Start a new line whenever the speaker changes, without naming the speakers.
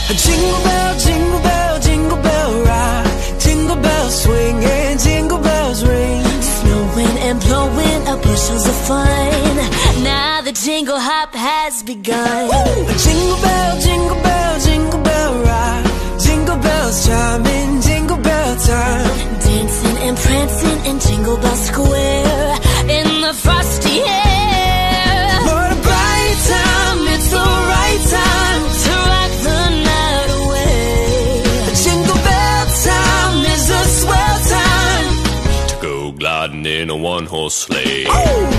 Jingle bell, jingle bell, jingle bell rock. Jingle bells swing and jingle bells ring.
Snowing and blowing up bushels of fun. Now the jingle hop has begun.
Jingle bell, jingle bell, jingle bell rock. Jingle bells chiming, jingle bell time.
Dancing and prancing in Jingle Bell Square in the frosty air.
What a bright time, it's the right time
to rock the night away.
Jingle bell time is a swell time
to go gliding in a one-horse sleigh.
Oh!